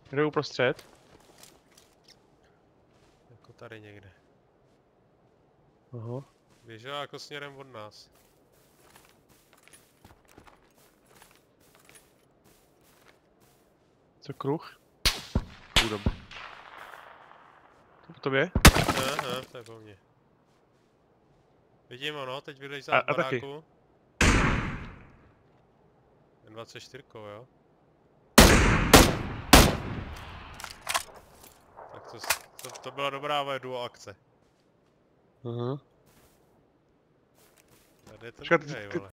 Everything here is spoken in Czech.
Kde je uprostřed? Jako tady někde. Aha. Běžel jako směrem od nás. Co kruh? Chudom. To po tobě? Aha, to je po mně. Vidím ho, no, teď vylez z A taky. baráku. 24, jo? Tak to byla dobrá duo akce. Aha. Tady je ten Počkat, druhej, vole.